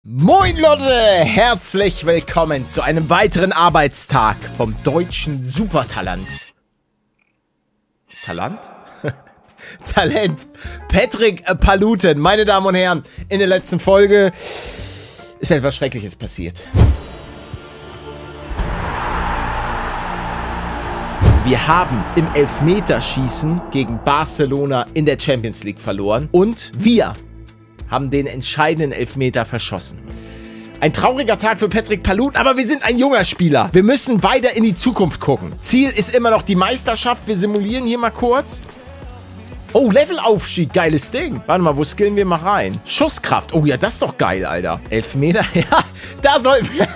Moin Leute, herzlich willkommen zu einem weiteren Arbeitstag vom deutschen Supertalent. Talent? Talent. Patrick Paluten, meine Damen und Herren, in der letzten Folge ist etwas Schreckliches passiert. Wir haben im Elfmeterschießen gegen Barcelona in der Champions League verloren und wir haben den entscheidenden Elfmeter verschossen. Ein trauriger Tag für Patrick Paluten, aber wir sind ein junger Spieler. Wir müssen weiter in die Zukunft gucken. Ziel ist immer noch die Meisterschaft. Wir simulieren hier mal kurz. Oh, Levelaufstieg, geiles Ding. Warte mal, wo skillen wir mal rein? Schusskraft. Oh ja, das ist doch geil, Alter. Elfmeter, ja, da sollten wir...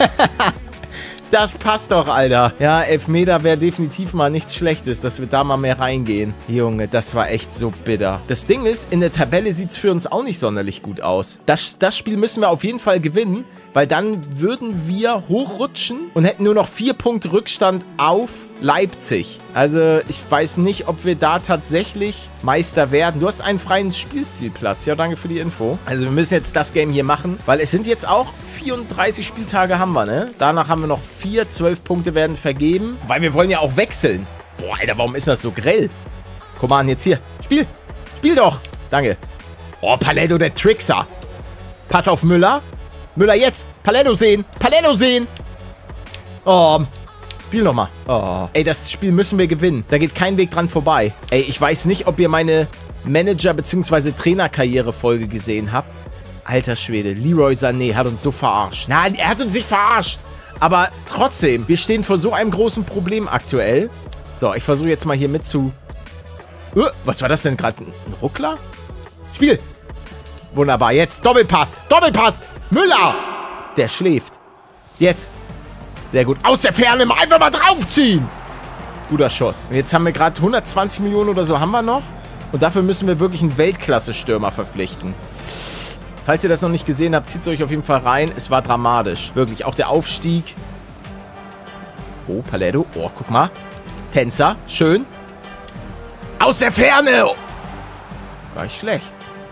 Das passt doch, Alter. Ja, Elfmeter wäre definitiv mal nichts Schlechtes, dass wir da mal mehr reingehen. Junge, das war echt so bitter. Das Ding ist, in der Tabelle sieht es für uns auch nicht sonderlich gut aus. Das Spiel müssen wir auf jeden Fall gewinnen, weil dann würden wir hochrutschen und hätten nur noch 4 Punkte Rückstand auf Leipzig. Also, ich weiß nicht, ob wir da tatsächlich Meister werden. Du hast einen freien Spielstilplatz. Ja, danke für die Info. Also, wir müssen jetzt das Game hier machen, weil es sind jetzt auch 34 Spieltage haben wir, ne? Danach haben wir noch 4, 12 Punkte werden vergeben, weil wir wollen ja auch wechseln. Boah, Alter, warum ist das so grell? Komm mal an, jetzt hier. Spiel! Spiel doch! Danke. Oh, Paletto, der Trickser. Pass auf Müller. Müller jetzt. Paletto sehen. Paletto sehen. Oh, Spiel nochmal. Oh. Ey, das Spiel müssen wir gewinnen. Da geht kein Weg dran vorbei. Ey, ich weiß nicht, ob ihr meine Manager- bzw. Trainerkarriere-Folge gesehen habt. Alter Schwede, Leroy Sané hat uns so verarscht. Nein, er hat uns nicht verarscht. Aber trotzdem, wir stehen vor so einem großen Problem aktuell. So, ich versuche jetzt mal hier mit zu... was war das denn gerade? Ein Ruckler? Spiel. Wunderbar, jetzt Doppelpass. Doppelpass. Müller. Der schläft. Jetzt. Sehr gut. Aus der Ferne einfach mal draufziehen. Guter Schuss. Und jetzt haben wir gerade 120 Millionen oder so haben wir noch. Und dafür müssen wir wirklich einen Weltklasse-Stürmer verpflichten. Falls ihr das noch nicht gesehen habt, zieht es euch auf jeden Fall rein. Es war dramatisch. Wirklich, auch der Aufstieg. Oh, Paletto. Oh, guck mal. Tänzer. Schön. Aus der Ferne. Gar nicht schlecht.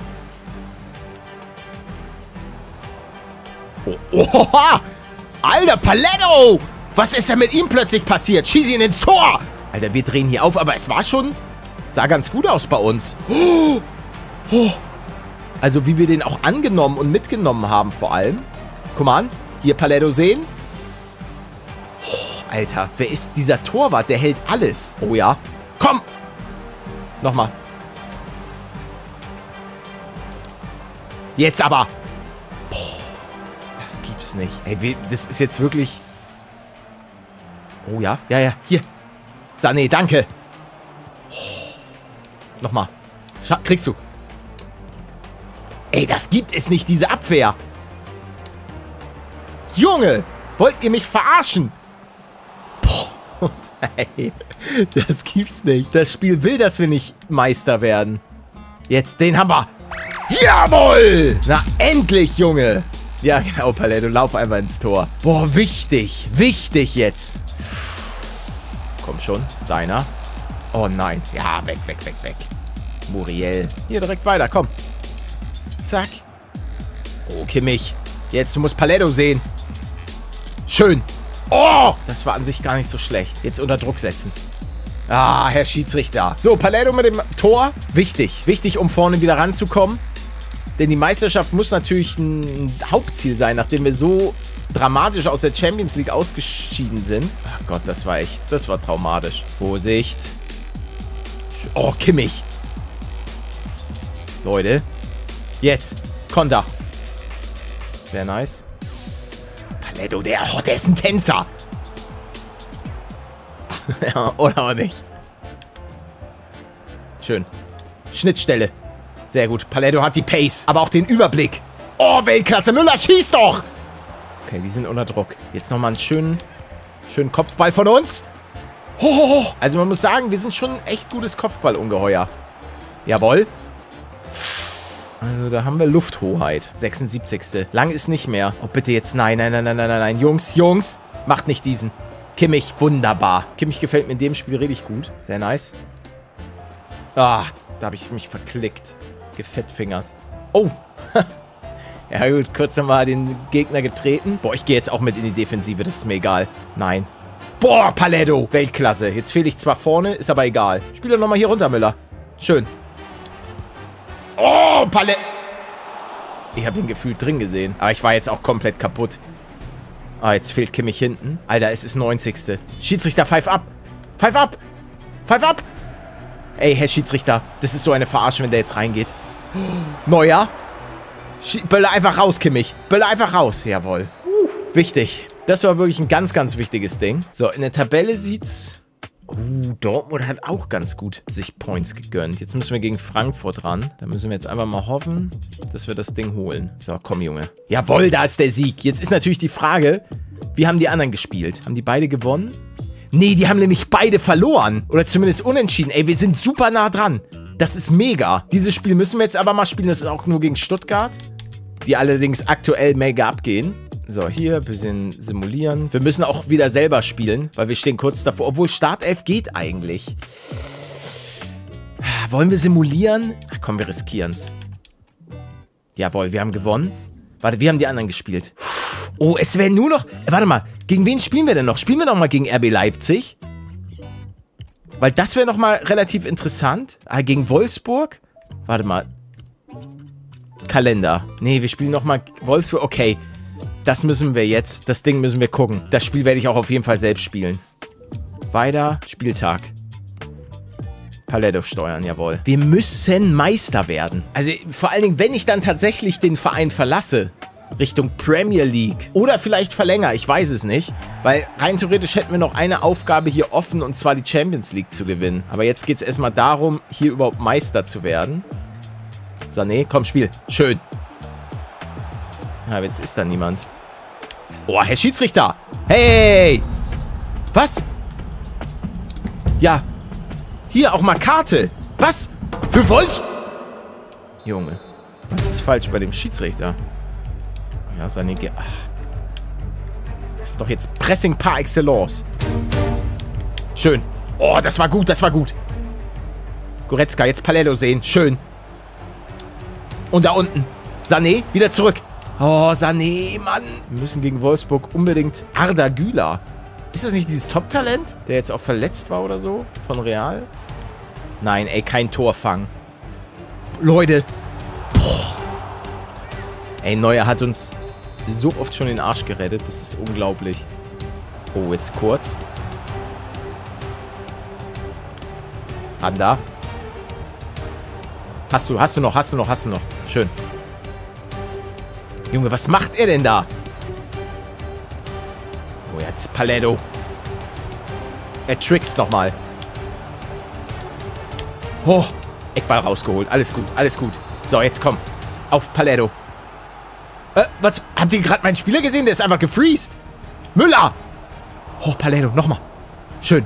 Oh, oha! Alter, Paletto! Was ist denn mit ihm plötzlich passiert? Schieß ihn ins Tor! Alter, wir drehen hier auf, aber es war schon... Sah ganz gut aus bei uns. Oh, oh. Also, wie wir den auch angenommen und mitgenommen haben vor allem. Guck mal an. Hier Paletto sehen. Oh, Alter, wer ist dieser Torwart? Der hält alles. Oh ja. Komm! Nochmal. Jetzt aber. Das gibt's nicht. Ey, das ist jetzt wirklich... Oh ja. Ja, ja. Hier. Sané, danke. Oh. Nochmal. Kriegst du. Ey, das gibt es nicht, diese Abwehr. Junge, wollt ihr mich verarschen? Boah, ey, das gibt's nicht. Das Spiel will, dass wir nicht Meister werden. Jetzt, den haben wir. Jawohl! Na, endlich, Junge. Ja, genau, Paletto, lauf einfach ins Tor. Boah, wichtig. Wichtig jetzt. Komm schon, deiner. Oh nein. Ja, weg, weg, weg, weg. Muriel. Hier, direkt weiter, komm. Zack. Oh, Kimmich. Jetzt, du musst Paletto sehen. Schön. Oh, das war an sich gar nicht so schlecht. Jetzt unter Druck setzen. Ah, Herr Schiedsrichter. So, Paletto mit dem Tor. Wichtig. Wichtig, um vorne wieder ranzukommen. Denn die Meisterschaft muss natürlich ein Hauptziel sein, nachdem wir so dramatisch aus der Champions League ausgeschieden sind. Ach Gott, das war traumatisch. Vorsicht. Oh, Kimmich. Leute. Jetzt. Konter. Sehr nice. Paletto, der ist ein Tänzer. Ja, oder auch nicht. Schön. Schnittstelle. Sehr gut. Paletto hat die Pace, aber auch den Überblick. Oh, Weltklasse. Müller, schieß doch! Okay, die sind unter Druck. Jetzt nochmal einen schönen Kopfball von uns. Oh, also man muss sagen, wir sind schon ein echt gutes Kopfballungeheuer. Jawohl. Also da haben wir Lufthoheit. 76. Lang ist nicht mehr. Oh, bitte jetzt. Nein, nein, nein, nein, nein, nein. Jungs. Macht nicht diesen. Kimmich, wunderbar. Kimmich gefällt mir in dem Spiel richtig gut. Sehr nice. Ah, da habe ich mich verklickt. Gefettfingert. Oh. Ja gut, kurz nochmal den Gegner getreten. Boah, ich gehe jetzt auch mit in die Defensive, das ist mir egal. Nein. Boah, Paletto. Weltklasse. Jetzt fehle ich zwar vorne, ist aber egal. Spiel doch nochmal hier runter, Müller. Schön. Oh, Paletto. Ich habe den gefühlt drin gesehen. Aber ich war jetzt auch komplett kaputt. Ah, jetzt fehlt Kimmich hinten. Alter, es ist 90. Schiedsrichter, pfeif ab. Pfeif ab. Pfeif ab. Ey, Herr Schiedsrichter. Das ist so eine Verarsche, wenn der jetzt reingeht. Neuer. Böller einfach raus, Kimmich. Böller einfach raus. Jawohl. Wichtig. Das war wirklich ein ganz, ganz wichtiges Ding. So, in der Tabelle sieht's... Dortmund hat auch ganz gut sich Points gegönnt. Jetzt müssen wir gegen Frankfurt ran. Da müssen wir jetzt einfach mal hoffen, dass wir das Ding holen. So, komm, Junge. Jawohl, da ist der Sieg. Jetzt ist natürlich die Frage, wie haben die anderen gespielt? Haben die beide gewonnen? Nee, die haben nämlich beide verloren. Oder zumindest unentschieden. Ey, wir sind super nah dran. Das ist mega. Dieses Spiel müssen wir jetzt aber mal spielen. Das ist auch nur gegen Stuttgart, die allerdings aktuell mega abgehen. So, hier ein bisschen simulieren. Wir müssen auch wieder selber spielen, weil wir stehen kurz davor. Obwohl Startelf geht eigentlich. Wollen wir simulieren? Ach komm, wir riskieren's. Jawohl, wir haben gewonnen. Warte, wie haben die anderen gespielt? Oh, es wäre nur noch... Warte mal, gegen wen spielen wir denn noch? Spielen wir noch mal gegen RB Leipzig? Weil das wäre noch mal relativ interessant. Ah, gegen Wolfsburg? Warte mal. Kalender. Nee, wir spielen noch mal Wolfsburg. Okay. Das müssen wir jetzt. Das Ding müssen wir gucken. Das Spiel werde ich auch auf jeden Fall selbst spielen. Weiter. Spieltag. Paletto steuern, jawohl. Wir müssen Meister werden. Also vor allen Dingen, wenn ich dann tatsächlich den Verein verlasse, Richtung Premier League. Oder vielleicht verlängere, ich weiß es nicht. Weil rein theoretisch hätten wir noch eine Aufgabe hier offen, und zwar die Champions League zu gewinnen. Aber jetzt geht es erstmal darum, hier überhaupt Meister zu werden. Sané, komm, Spiel. Schön. Ja, jetzt ist da niemand. Oh, Herr Schiedsrichter. Hey! Was? Ja. Hier, auch mal Karte. Was? Für Wolfs... Junge. Was ist falsch bei dem Schiedsrichter? Ja, Sané... Ach. Das ist doch jetzt Pressing par excellence. Schön. Oh, das war gut, das war gut. Goretzka, jetzt Paletto sehen. Schön. Und da unten. Sané, wieder zurück. Oh, Sané, Mann. Wir müssen gegen Wolfsburg unbedingt... Arda Güler. Ist das nicht dieses Top-Talent, der jetzt auch verletzt war oder so? Von Real? Nein, ey, kein Torfang. Leute. Boah. Ey, Neuer hat uns so oft schon den Arsch gerettet. Das ist unglaublich. Oh, jetzt kurz. Anda. Hast du noch. Schön. Junge, was macht er denn da? Oh, jetzt Paletto. Er trickst nochmal. Oh, Eckball rausgeholt. Alles gut, alles gut. So, jetzt komm. Auf Paletto. Was? Habt ihr gerade meinen Spieler gesehen? Der ist einfach gefreezed. Müller! Oh, Paletto, nochmal. Schön.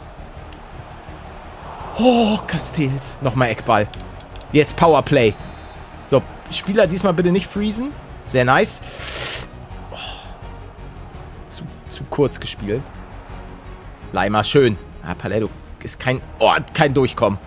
Oh, Castells. Nochmal Eckball. Jetzt Powerplay. So, Spieler diesmal bitte nicht freezen. Sehr nice. Oh. Zu kurz gespielt. Leimer, schön. Ah, Paletto ist kein Durchkommen.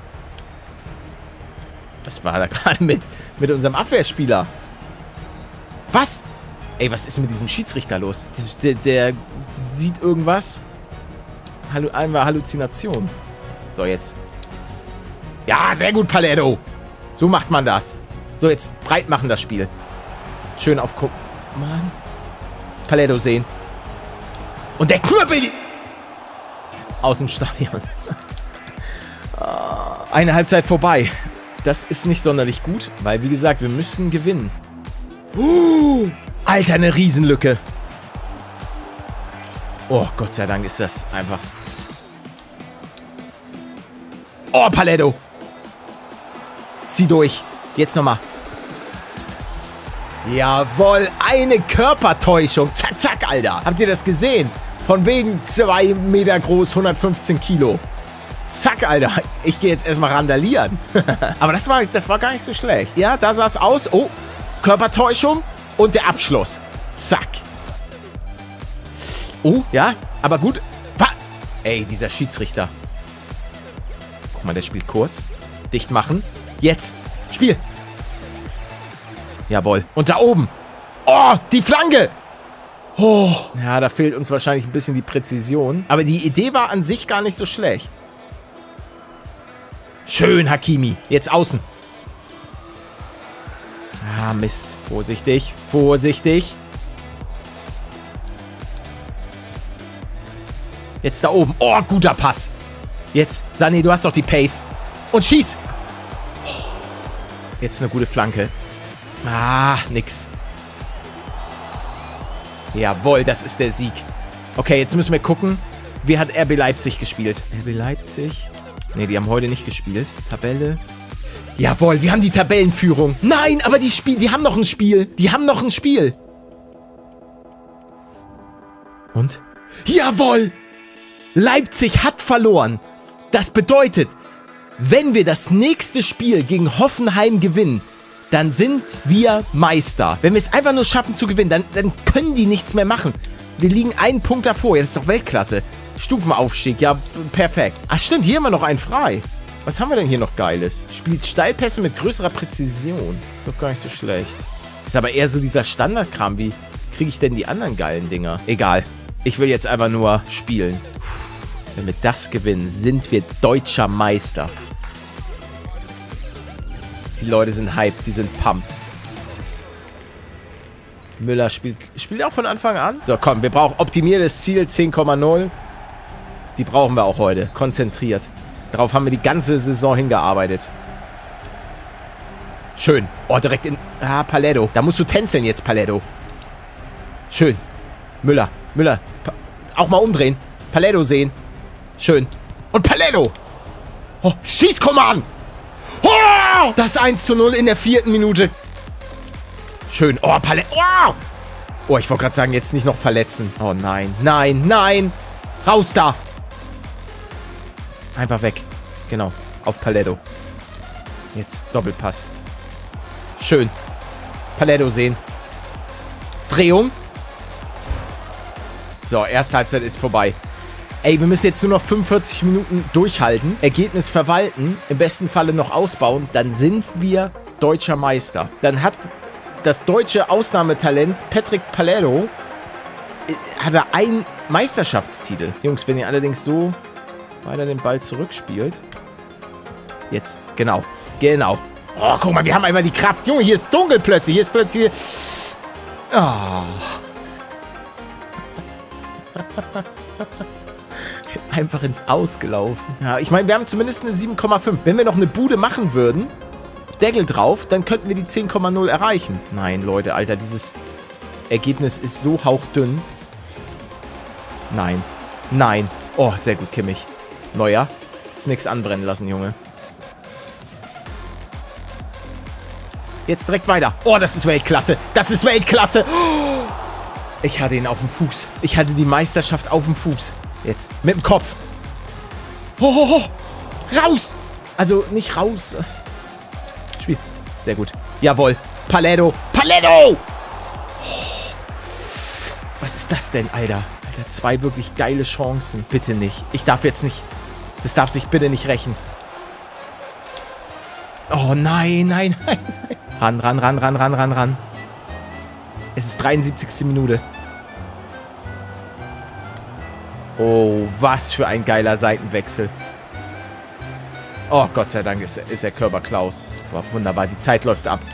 Was war da gerade mit unserem Abwehrspieler? Was? Ey, was ist mit diesem Schiedsrichter los? Der sieht irgendwas. Einmal Halluzination. So, jetzt. Ja, sehr gut, Paletto. So macht man das. So, jetzt breit machen das Spiel. Schön auf Guck. Mann. Paletto sehen. Und der Knüppel aus dem Stadion. Eine Halbzeit vorbei. Das ist nicht sonderlich gut, weil, wie gesagt, wir müssen gewinnen. Alter, eine Riesenlücke. Oh, Gott sei Dank ist das einfach... Oh, Paletto. Zieh durch. Jetzt nochmal. Jawohl, eine Körpertäuschung. Zack, zack, Alter. Habt ihr das gesehen? Von wegen 2 Meter groß, 115 Kilo. Zack, Alter. Ich gehe jetzt erstmal randalieren. Aber das war gar nicht so schlecht. Ja, da sah es aus. Oh, Körpertäuschung und der Abschluss. Zack. Oh, ja, aber gut. Ey, dieser Schiedsrichter. Guck mal, der spielt kurz. Dicht machen. Jetzt. Spiel. Jawohl. Und da oben. Oh, die Flanke. Oh. Ja, da fehlt uns wahrscheinlich ein bisschen die Präzision. Aber die Idee war an sich gar nicht so schlecht. Schön, Hakimi. Jetzt außen. Ah, Mist. Vorsichtig. Vorsichtig. Jetzt da oben. Oh, guter Pass. Jetzt, Sané, du hast doch die Pace. Und schieß. Oh. Jetzt eine gute Flanke. Ah, nix. Jawohl, das ist der Sieg. Okay, jetzt müssen wir gucken. Wie hat RB Leipzig gespielt? RB Leipzig? Ne, die haben heute nicht gespielt. Tabelle. Jawohl, wir haben die Tabellenführung. Nein, aber die haben noch ein Spiel. Die haben noch ein Spiel. Und? Jawohl! Leipzig hat verloren. Das bedeutet, wenn wir das nächste Spiel gegen Hoffenheim gewinnen, dann sind wir Meister. Wenn wir es einfach nur schaffen zu gewinnen, dann können die nichts mehr machen. Wir liegen einen Punkt davor. Ja, das ist doch Weltklasse. Stufenaufstieg, ja, perfekt. Ach stimmt, hier haben wir noch einen frei. Was haben wir denn hier noch Geiles? Spielt Steilpässe mit größerer Präzision. Ist doch gar nicht so schlecht. Ist aber eher so dieser Standardkram. Wie kriege ich denn die anderen geilen Dinger? Egal. Ich will jetzt einfach nur spielen. Wenn wir das gewinnen, sind wir deutscher Meister. Die Leute sind hyped, die sind pumped. Müller spielt auch von Anfang an. So, komm, wir brauchen optimiertes Ziel 10,0. Die brauchen wir auch heute. Konzentriert. Darauf haben wir die ganze Saison hingearbeitet. Schön. Oh, direkt in... Ah, Paletto. Da musst du tänzeln jetzt, Paletto. Schön. Müller. Müller. Auch mal umdrehen. Paletto sehen. Schön. Und Paletto. Oh, schieß, Coman. Oh, das 1:0 in der 4. Minute. Schön. Oh, Paletto. Oh. Oh, ich wollte gerade sagen, jetzt nicht noch verletzen. Oh, nein. Nein, nein. Raus da. Einfach weg. Genau. Auf Paletto. Jetzt Doppelpass. Schön. Paletto sehen. Drehung. So, erste Halbzeit ist vorbei. Ey, wir müssen jetzt nur noch 45 Minuten durchhalten. Ergebnis verwalten. Im besten Falle noch ausbauen. Dann sind wir deutscher Meister. Dann hat das deutsche Ausnahmetalent Patrick Paletto hat er einen Meisterschaftstitel. Jungs, wenn ihr allerdings so weiter den Ball zurückspielt. Jetzt. Genau. Genau. Oh, guck mal, wir haben einfach die Kraft. Junge, hier ist dunkel plötzlich. Hier ist plötzlich... Oh. Einfach ins Ausgelaufen. Ja, ich meine, wir haben zumindest eine 7,5. Wenn wir noch eine Bude machen würden, Deckel drauf, dann könnten wir die 10,0 erreichen. Nein, Leute, Alter, dieses Ergebnis ist so hauchdünn. Nein. Nein. Oh, sehr gut, Kimmich. Neuer. Ist nichts anbrennen lassen, Junge. Jetzt direkt weiter. Oh, das ist Weltklasse. Das ist Weltklasse. Oh, ich hatte ihn auf dem Fuß. Ich hatte die Meisterschaft auf dem Fuß. Jetzt. Mit dem Kopf. Ho, ho, ho. Raus. Also, nicht raus. Spiel. Sehr gut. Jawohl. Paletto. Paletto. Oh. Was ist das denn, Alter? Alter, 2 wirklich geile Chancen. Bitte nicht. Ich darf jetzt nicht... Das darf sich bitte nicht rächen. Oh, nein, nein, nein, nein. Ran. Es ist 73. Minute. Oh, was für ein geiler Seitenwechsel. Oh, Gott sei Dank ist der Körper Klaus. War wunderbar, die Zeit läuft ab.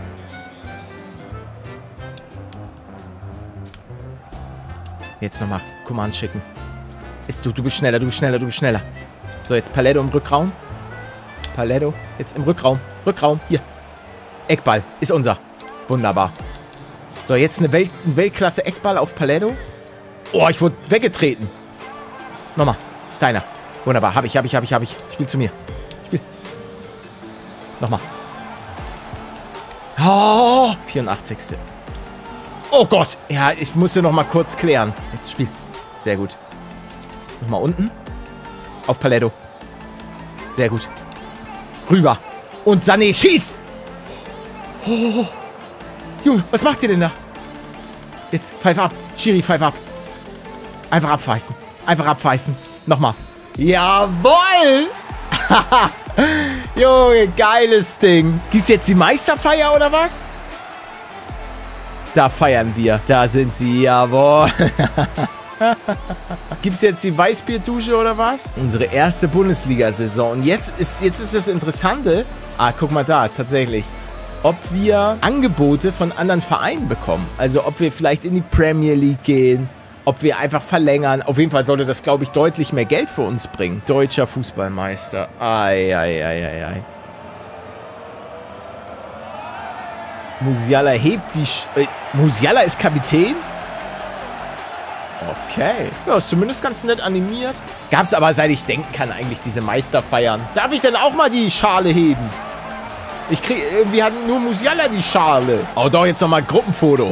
Jetzt nochmal Command schicken. Du bist schneller, du bist schneller, du bist schneller. So, jetzt Paletto im Rückraum. Paletto, jetzt im Rückraum. Rückraum, hier. Eckball, ist unser. Wunderbar. So, jetzt ein Weltklasse-Eckball auf Paletto. Oh, ich wurde weggetreten. Nochmal, ist deiner. Wunderbar, hab ich. Spiel zu mir. Spiel. Nochmal. Oh, 84. Oh Gott. Ja, ich musste noch mal kurz klären. Jetzt Spiel. Sehr gut. Nochmal unten. Auf Paletto. Sehr gut. Rüber. Und Sané, schieß! Oh. Junge, was macht ihr denn da? Jetzt, pfeif ab. Schiri, pfeif ab. Einfach abpfeifen. Einfach abpfeifen. Nochmal. Jawohl! Junge, geiles Ding. Gibt's jetzt die Meisterfeier oder was? Da feiern wir. Da sind sie, jawohl. Gibt es jetzt die Weißbierdusche oder was? Unsere erste Bundesliga-Saison. Und jetzt ist das Interessante. Ah, guck mal da, tatsächlich. Ob wir Angebote von anderen Vereinen bekommen. Also ob wir vielleicht in die Premier League gehen. Ob wir einfach verlängern. Auf jeden Fall sollte das, glaube ich, deutlich mehr Geld für uns bringen. Deutscher Fußballmeister. Ei. Musiala hebt die... Musiala ist Kapitän? Okay. Ja, ist zumindest ganz nett animiert. Gab's aber, seit ich denken kann, eigentlich diese Meisterfeiern. Darf ich denn auch mal die Schale heben? Wir hatten nur Musiala die Schale. Oh, doch, jetzt nochmal Gruppenfoto.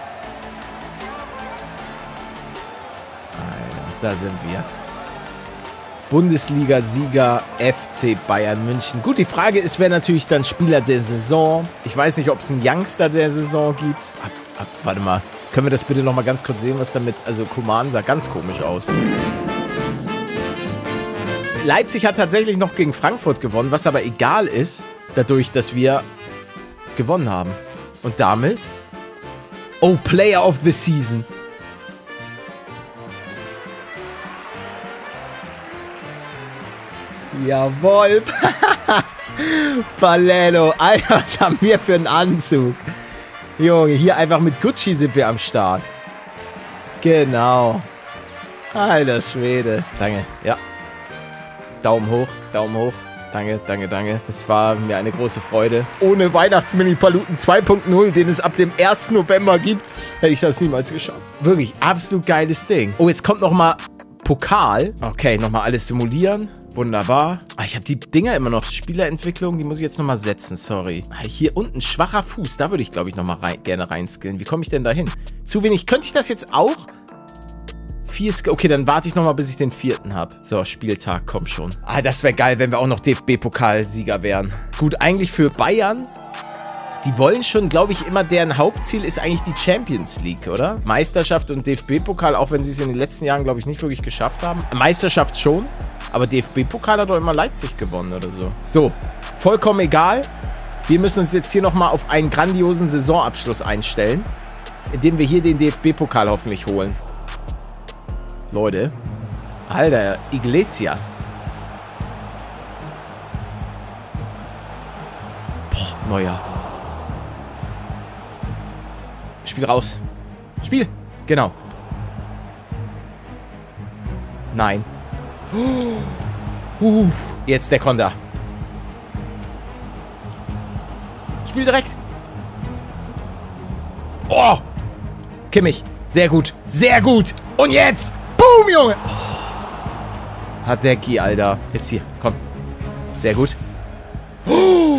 Alter, da sind wir. Bundesliga-Sieger FC Bayern München. Gut, die Frage ist, wer natürlich dann Spieler der Saison. Ich weiß nicht, ob es einen Youngster der Saison gibt. Warte mal. Können wir das bitte nochmal ganz kurz sehen, was damit... Also, Coman sah ganz komisch aus. Leipzig hat tatsächlich noch gegen Frankfurt gewonnen, was aber egal ist, dadurch, dass wir gewonnen haben. Und damit... Oh, Player of the Season. Jawohl. Paletto. Alter, was haben wir für einen Anzug? Junge, hier einfach mit Gucci sind wir am Start. Genau. Alter Schwede. Danke, ja. Daumen hoch, Daumen hoch. Danke, danke, danke. Es war mir eine große Freude. Ohne Weihnachtsmini-Paluten 2.0, den es ab dem 1. November gibt, hätte ich das niemals geschafft. Wirklich, absolut geiles Ding. Oh, jetzt kommt nochmal Pokal. Okay, nochmal alles simulieren. Wunderbar. Ah, ich habe die Dinger immer noch. Spielerentwicklung, die muss ich jetzt nochmal setzen, sorry. Ah, hier unten, schwacher Fuß. Da würde ich, glaube ich, nochmal gerne reinskillen. Wie komme ich denn da hin? Zu wenig. Könnte ich das jetzt auch? 4 Skill. Okay, dann warte ich nochmal, bis ich den 4. habe. So, Spieltag, komm schon. Ah, das wäre geil, wenn wir auch noch DFB-Pokalsieger wären. Gut, eigentlich für Bayern. Die wollen schon, glaube ich, immer, deren Hauptziel ist eigentlich die Champions League, oder? Meisterschaft und DFB-Pokal, auch wenn sie es in den letzten Jahren, glaube ich, nicht wirklich geschafft haben. Meisterschaft schon. Aber DFB-Pokal hat doch immer Leipzig gewonnen oder so. So, vollkommen egal. Wir müssen uns jetzt hier nochmal auf einen grandiosen Saisonabschluss einstellen, indem wir hier den DFB-Pokal hoffentlich holen. Leute. Alter, Iglesias. Boah, Neuer. Spiel raus. Spiel. Genau. Nein. Jetzt der Konter. Spiel direkt. Oh. Kimmich. Sehr gut. Sehr gut. Und jetzt. Boom, Junge. Oh. Hat der Ki, Alter. Jetzt hier. Komm. Sehr gut. Oh.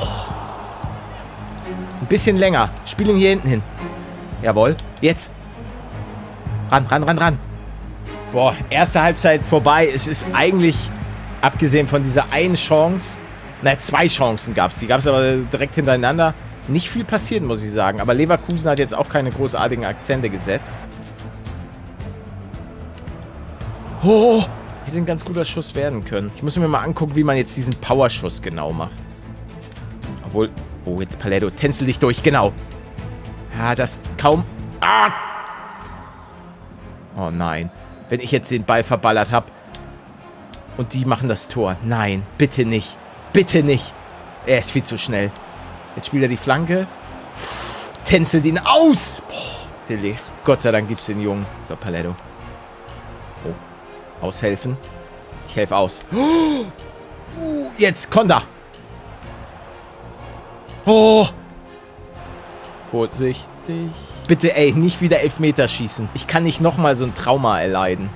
Ein bisschen länger. Spiel ihn hier hinten hin. Jawohl. Jetzt. Ran, ran, ran, ran. Boah, erste Halbzeit vorbei. Es ist eigentlich, abgesehen von dieser einen Chance, 2 Chancen gab es. Die gab es aber direkt hintereinander. Nicht viel passiert, muss ich sagen. Aber Leverkusen hat jetzt auch keine großartigen Akzente gesetzt. Oh, hätte ein ganz guter Schuss werden können. Ich muss mir mal angucken, wie man jetzt diesen Powerschuss genau macht. Obwohl, oh, jetzt Paletto, tänzel dich durch, genau. Ja, das kaum... Ah! Oh nein. Wenn ich jetzt den Ball verballert habe und die machen das Tor. Nein, bitte nicht. Bitte nicht. Er ist viel zu schnell. Jetzt spielt er die Flanke. Tänzelt ihn aus. Boah, der Licht. Gott sei Dank gibt es den Jungen. So, Paletto. Oh. Aushelfen. Ich helfe aus. Jetzt, Konter. Oh. Vorsichtig. Bitte, ey, nicht wieder Elfmeter schießen. Ich kann nicht nochmal so ein Trauma erleiden.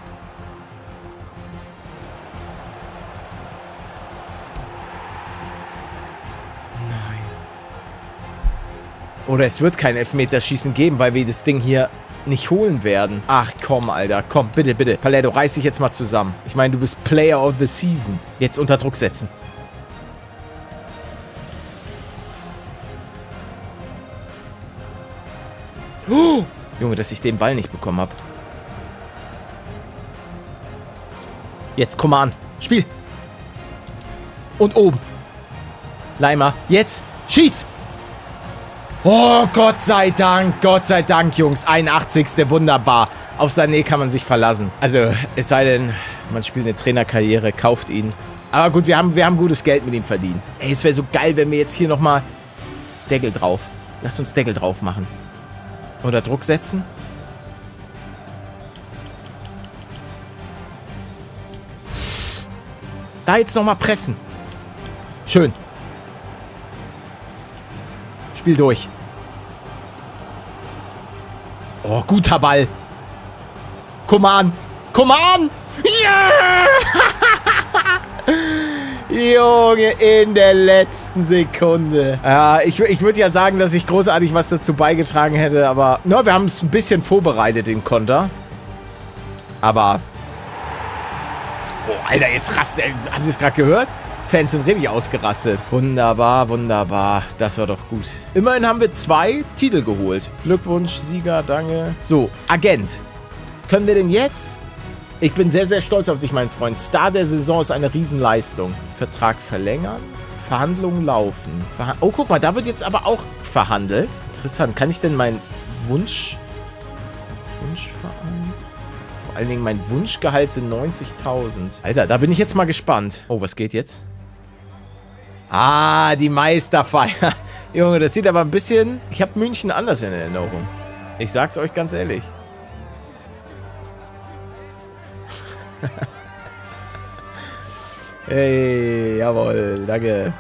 Nein. Oder es wird kein Elfmeterschießen geben, weil wir das Ding hier nicht holen werden. Ach, komm, Alter. Komm, bitte, bitte. Paletto, reiß dich jetzt mal zusammen. Ich meine, du bist Player of the Season. Jetzt unter Druck setzen. Oh, Junge, dass ich den Ball nicht bekommen habe. Jetzt, Coman. Spiel. Und oben. Leimer. Jetzt. Schieß. Oh, Gott sei Dank, Jungs. 81. Wunderbar. Auf Sané kann man sich verlassen. Also, es sei denn, man spielt eine Trainerkarriere, kauft ihn. Aber gut, wir haben gutes Geld mit ihm verdient. Ey, es wäre so geil, wenn wir jetzt hier nochmal Deckel drauf. Lasst uns Deckel drauf machen. Oder Druck setzen. Da jetzt nochmal pressen. Schön. Spiel durch. Oh, guter Ball. Coman. Coman! Ja! Junge, in der letzten Sekunde. Ja, ich würde ja sagen, dass ich großartig was dazu beigetragen hätte, aber no, wir haben es ein bisschen vorbereitet, den Konter. Aber... Oh, Alter, jetzt rastet... Habt ihr es gerade gehört? Fans sind richtig ausgerastet. Wunderbar, wunderbar. Das war doch gut. Immerhin haben wir 2 Titel geholt. Glückwunsch, Sieger, danke. So, Agent. Können wir denn jetzt... Ich bin sehr, sehr stolz auf dich, mein Freund. Star der Saison ist eine Riesenleistung. Vertrag verlängern. Verhandlungen laufen. Oh, guck mal, da wird jetzt aber auch verhandelt. Interessant. Kann ich denn meinen Wunschverein? Vor allen Dingen mein Wunschgehalt sind 90.000. Alter, da bin ich jetzt mal gespannt. Oh, was geht jetzt? Ah, die Meisterfeier. Junge, das sieht aber ein bisschen... Ich habe München anders in Erinnerung. Ich sag's euch ganz ehrlich. Hey, jawohl, danke.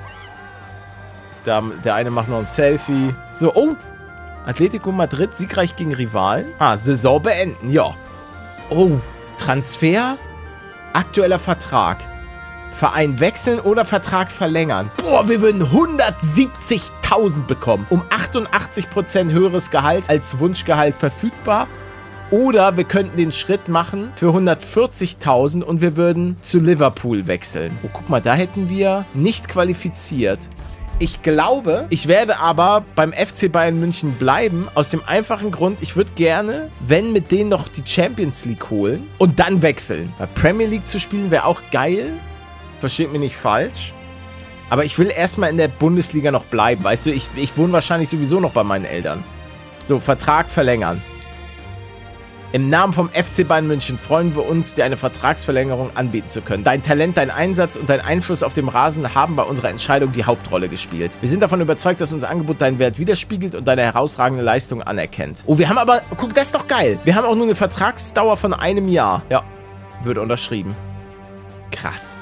Der eine macht noch ein Selfie. So, oh. Atletico Madrid, siegreich gegen Rivalen. Ah, Saison beenden, ja. Oh, Transfer, aktueller Vertrag. Verein wechseln oder Vertrag verlängern. Boah, wir würden 170.000 bekommen. Um 88% höheres Gehalt als Wunschgehalt verfügbar. Oder wir könnten den Schritt machen für 140.000 und wir würden zu Liverpool wechseln. Oh, guck mal, da hätten wir nicht qualifiziert. Ich glaube, ich werde aber beim FC Bayern München bleiben. Aus dem einfachen Grund, ich würde gerne, wenn mit denen noch die Champions League holen und dann wechseln. Bei Premier League zu spielen wäre auch geil. Versteht mich nicht falsch. Aber ich will erstmal in der Bundesliga noch bleiben. Weißt du, ich wohne wahrscheinlich sowieso noch bei meinen Eltern. So, Vertrag verlängern. Im Namen vom FC Bayern München freuen wir uns, dir eine Vertragsverlängerung anbieten zu können. Dein Talent, dein Einsatz und dein Einfluss auf dem Rasen haben bei unserer Entscheidung die Hauptrolle gespielt. Wir sind davon überzeugt, dass unser Angebot deinen Wert widerspiegelt und deine herausragende Leistung anerkennt. Oh, wir haben aber... Guck, das ist doch geil. Wir haben auch nur eine Vertragsdauer von 1 Jahr. Ja, wird unterschrieben. Krass.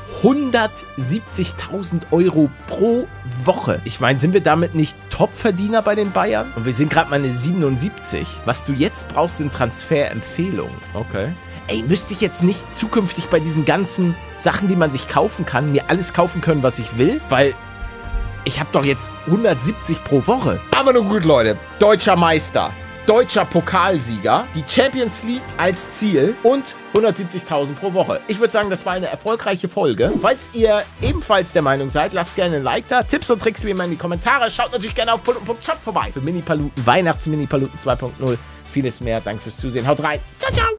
170.000 € pro Woche. Ich meine, sind wir damit nicht Topverdiener bei den Bayern? Und wir sind gerade mal eine 77. Was du jetzt brauchst, sind Transferempfehlungen. Okay. Ey, müsste ich jetzt nicht zukünftig bei diesen ganzen Sachen, die man sich kaufen kann, mir alles kaufen können, was ich will? Weil ich habe doch jetzt 170 pro Woche. Aber nur gut, Leute. Deutscher Meister. Deutscher Pokalsieger, die Champions League als Ziel und 170.000 pro Woche. Ich würde sagen, das war eine erfolgreiche Folge. Falls ihr ebenfalls der Meinung seid, lasst gerne ein Like da. Tipps und Tricks wie immer in die Kommentare. Schaut natürlich gerne auf Paluten.shop vorbei. Für Mini-Paluten, Weihnachts-Mini-Paluten 2.0. Vieles mehr. Danke fürs Zusehen. Haut rein. Ciao, ciao.